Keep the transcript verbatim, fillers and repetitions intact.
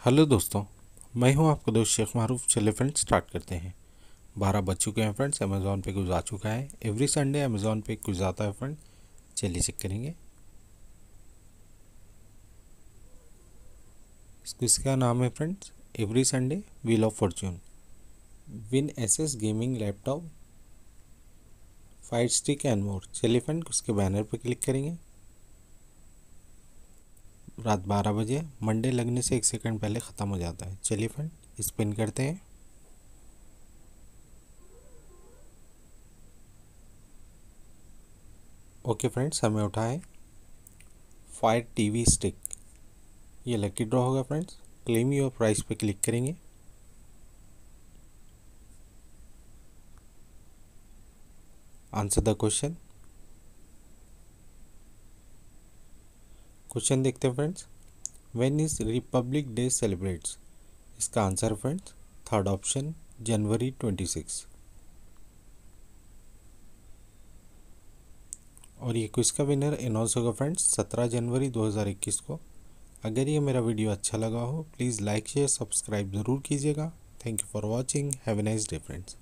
Hello दोस्तों, मैं हूं आपका दोस्त शेख मारूफ। चलिए फ्रेंड्स स्टार्ट करते हैं। बारह बज चुके हैं फ्रेंड्स। अमेज़ॉन पे कुछ आ चुका है। एवरी संडे अमेज़ॉन पे कुछ आता है फ्रेंड। चलिए चेक करेंगे। इस क्विज का नाम है friends every Sunday wheel of fortune. Win Asus gaming laptop, fight stick and more. चलिए फ्रेंड उसके बैनर पर क्लिक करेंगे। रात बारह बजे मंडे लगने से एक सेकंड पहले ख़त्म हो जाता है। चलिए फ्रेंड स्पिन करते हैं। ओके फ्रेंड्स, हमें उठा है फायर टीवी स्टिक। ये लकी ड्रॉ होगा फ्रेंड्स। क्लेम योर प्राइस पे क्लिक करेंगे। Answer the question. क्वेश्चन देखते हैं friends. When is Republic Day celebrates? इसका answer friends third option, January twenty six. और ये क्विज का विनर अनाउंस होगा फ्रेंड्स सत्रह जनवरी दो हज़ार इक्कीस को। अगर ये मेरा वीडियो अच्छा लगा हो प्लीज़ लाइक शेयर सब्सक्राइब ज़रूर कीजिएगा। Thank you for watching. Have a nice day friends.